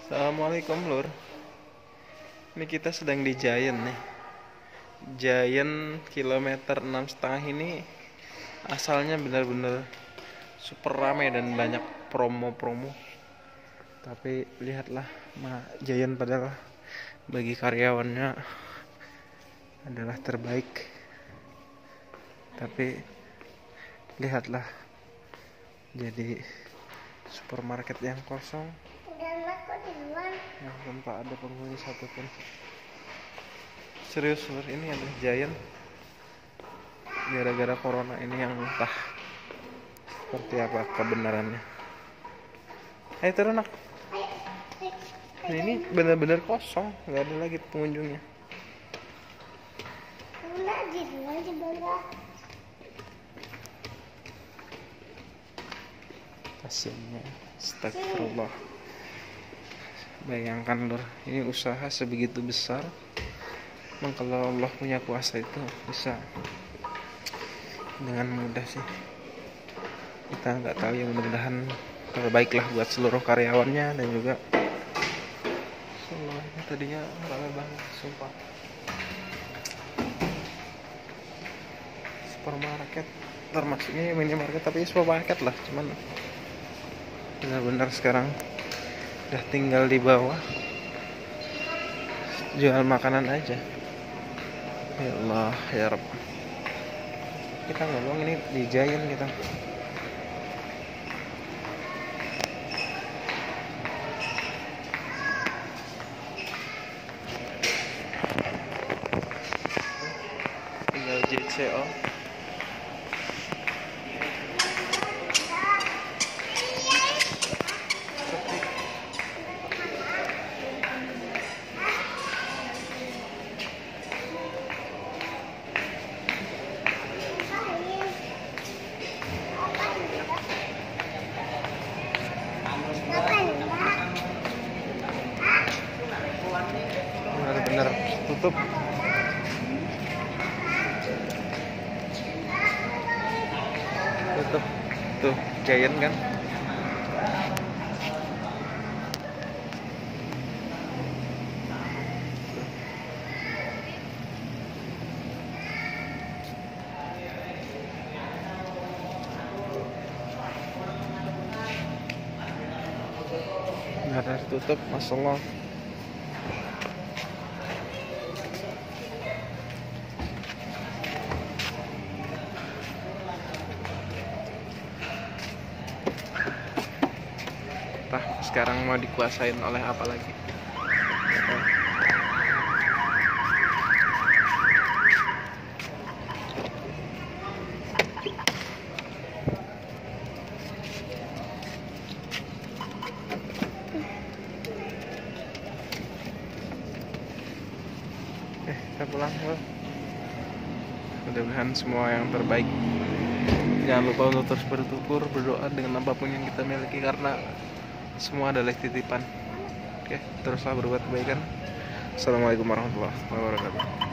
Assalamualaikum Lur. Ini kita sedang di Giant nih. Giant kilometer 6,5 ini asalnya benar-benar super ramai dan banyak promo-promo. Tapi lihatlah, Giant padahal bagi karyawannya adalah terbaik. Tapi lihatlah, jadi supermarket yang kosong yang tanpa ada penghuni satupun. Serius Lur, ini ada Giant gara-gara corona ini yang entah seperti apa kebenarannya. Ayo turun nak. Ini benar-benar kosong, nggak ada lagi pengunjungnya. Kasiannya, astagfirullah. Bayangkan Lur, ini usaha sebegitu besar. Memang kalau Allah punya kuasa itu bisa dengan mudah sih. Kita nggak tahu, ya mudah-mudahan terbaiklah buat seluruh karyawannya dan juga semuanya. Tadinya ramai banget, sumpah. Supermarket, termasuknya minimarket, tapi supermarket lah, cuman benar-benar sekarang udah tinggal di bawah jual makanan aja. Ya Allah ya Rabb, kita ngomong ini di Giant kita. Tinggal JCO. Benar-benar tutup. Tuh Giant kan. Benar tutup, masalah. Sekarang mau dikuasain oleh apa lagi? Kita pulang loh. Mudah-mudahan semua yang terbaik. Jangan lupa untuk terus berdoa dengan apapun yang kita miliki, karena semua adalah titipan. Oke, teruslah berbuat kebaikan. Assalamualaikum warahmatullahi wabarakatuh.